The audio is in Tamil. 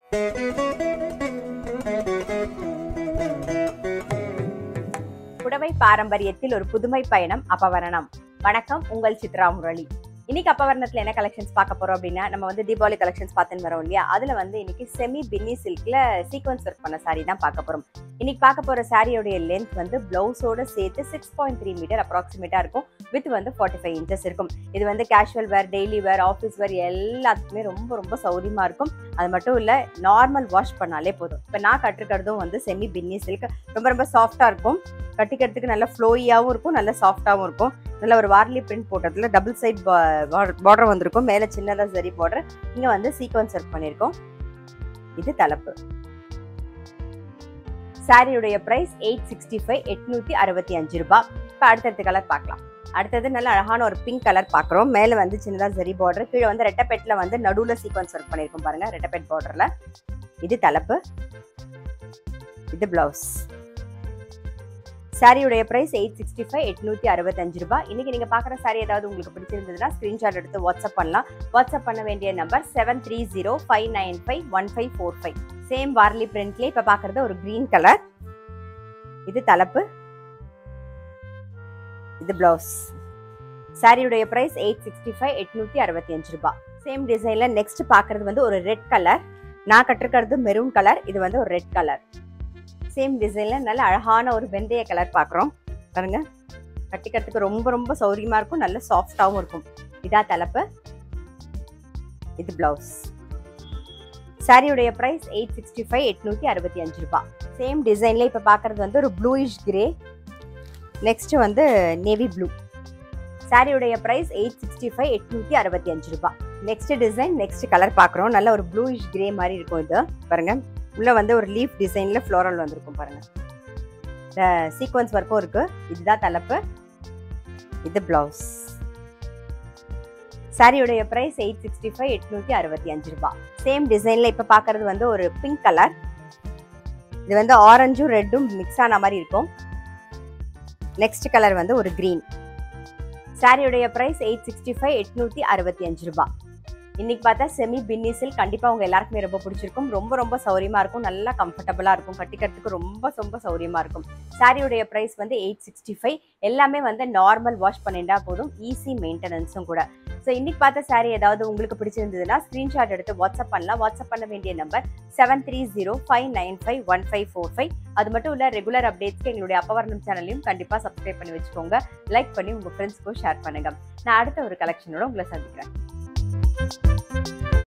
புடவை பாரம்பரியத்தில் ஒரு புதுமை பயணம் அப்பவரணம். வணக்கம், உங்கள் சித்ரா முரளி. இன்னைக்கு அப்பவரணத்துல என்ன கலெக்ஷன்ஸ் பார்க்க போறோம் அப்படின்னா, நம்ம வந்து தீபாவளி கலெக்ஷன்ஸ் பார்த்துன்னு வரோம் இல்லையா, அதுல வந்து இன்னைக்கு செமி பின்னி சில்க்ல சீக்வன்ஸ் ஒர்க் பண்ண சாரி தான் பார்க்க போறோம். இன்னைக்கு பார்க்க போற சாரியோடைய லென்த் வந்து பிளவுஸோட சேர்த்து 6.3 மீட்டர் அப்ராக்சிமேட்டா இருக்கும். வித் வந்து 45 இன்ச்சஸ் இருக்கும். இது வந்து casual wear, daily wear, office wear எல்லாத்துக்குமே ரொம்ப ரொம்ப சௌரியமா இருக்கும். அது மட்டும் இல்ல, நார்மல் வாஷ் பண்ணாலே போதும். இப்போ நான் கட்டிருக்கிறதும் வந்து செமி பின்னி சில்க். ரொம்ப ரொம்ப சாஃப்டா இருக்கும். கட்டிக்கிறதுக்கு நல்ல ஃப்ளோயியாகவும் இருக்கும், நல்ல சாஃப்டாகவும் இருக்கும். நல்ல ஒரு வார்லி பிரிண்ட் போட்டதுல டபுள் சைட் பார்டர் வந்திருக்கும். மேலே சின்னதாக சரி பார்டர், இங்கே வந்து சீக்வன்ஸ் ஒர்க் பண்ணியிருக்கோம். இது தலைப்பு. சாரியுடைய பிரைஸ் 865, 865 ரூபாய். இப்போ அடுத்தடுத்த கலர் பார்க்கலாம். அடுத்தது நல்ல அழகான ஒரு பிங்க் கலர் பார்க்குறோம். மேலே வந்து சின்னதாக சரி பார்டர், கீழே வந்து ரெட்டப்பெட்டில் வந்து நடுவில் சீக்வன்ஸ் ஒர்க் பண்ணியிருக்கோம் பாருங்க, ரெட்டப்பெட் பார்டரில். இது தலைப்பு, இது பிளவுஸ். சாரியுடைய பிரைஸ் 865, 865 ரூபாய். இன்னைக்கு நீங்க பாக்குற சாரி ஏதாவது உங்களுக்கு பிடிச்சிருந்ததுன்னா ஸ்கிரீன்ஷாட் எடுத்து வாட்ஸ்அப் பண்ணலாம். வாட்ஸ்அப் பண்ண வேண்டிய நம்பர் 7305951545. சேம் வார்லி பிரிண்ட்ல இப்ப பாக்குறது ஒரு கிரீன் கலர். இது தலைப்பு, இது பிளவுஸ். சாரியுடைய பிரைஸ் 865, 865 ரூபாய். சேம் டிசைன்ல நெக்ஸ்ட் பாக்குறது வந்து ஒரு ரெட் கலர். நான் கட்டிருக்கிறது மெரூன் கலர், இது வந்து ஒரு ரெட் கலர். சேம் டிசைன்ல நல்ல அழகான ஒரு வெந்தய கலர் பார்க்குறோம் பாருங்க. கட்டிக்கிறதுக்கு ரொம்ப ரொம்ப சௌரியமா இருக்கும், நல்ல சாஃப்டாகவும் இருக்கும். இதா தலைப்பு, இது பிளவுஸ். சாரியுடைய பிரைஸ் 865, 865 ரூபாய். சேம் டிசைன்ல இப்ப பாக்குறது வந்து ஒரு ப்ளூயிஷ் கிரே, நெக்ஸ்ட் வந்து நேவி ப்ளூ. சாரியுடைய பிரைஸ் 865, 865 ரூபாய். நெக்ஸ்ட் டிசைன், நெக்ஸ்ட் கலர் பார்க்குறோம். நல்ல ஒரு ப்ளூயிஷ் கிரே மாதிரி இருக்கும். இது பாருங்க, உள்ள வந்து ஒரு லீஃப் டிசைன்ல ஃப்ளோரல் வந்திருக்கும் பாருங்க. சீக்வன்ஸ் ஒர்க்கும் இருக்கு. இதுதான் தலைப்பு, இது பிளவுஸ். சாரியுடைய பிரைஸ் 865, 865 ரூபாய். சேம் டிசைன்ல இப்ப பாக்குறது வந்து ஒரு பிங்க் கலர். இது வந்து ஆரஞ்சும் ரெட்டும் மிக்ஸ் ஆன மாதிரி இருக்கும். நெக்ஸ்ட் கலர் வந்து ஒரு கிரீன். சாரியுடைய பிரைஸ் 865, 865 ரூபாய். இன்னைக்கு பார்த்தா செமி பின்னி சில்க் கண்டிப்பா உங்க எல்லாருக்குமே ரொம்ப பிடிச்சிருக்கும். ரொம்ப ரொம்ப சௌரியமா இருக்கும், நல்லா கம்ஃபர்டபுளா இருக்கும், கட்டிக்கிறதுக்கு ரொம்ப ரொம்ப சௌரியமா இருக்கும். சாரியுடைய பிரைஸ் வந்து 865. எல்லாமே வந்து நார்மல் வாஷ் பண்ணிட்டா போதும், ஈஸி மெயின்டெனன்ஸும் கூட. ஸோ இன்னைக்கு பார்த்த சாரி ஏதாவது உங்களுக்கு பிடிச்சிருந்ததுன்னா ஸ்கிரீன்ஷாட் எடுத்து வாட்ஸ்அப் பண்ணலாம். வாட்ஸ்அப் பண்ண வேண்டிய நம்பர் 7305951545. அது மட்டும் இல்ல, ரெகுலர் அப்டேட்ஸ்க்கு எங்களுடைய அப்பவரணம் சேனலையும் கண்டிப்பா சப்ஸ்கிரைப் பண்ணி வச்சுக்கோங்க. லைக் பண்ணி உங்க ஃப்ரெண்ட்ஸ்க்கும் ஷேர் பண்ணுங்க. நான் அடுத்த ஒரு கலெக்ஷனோட உங்களை சந்திக்கிறேன்.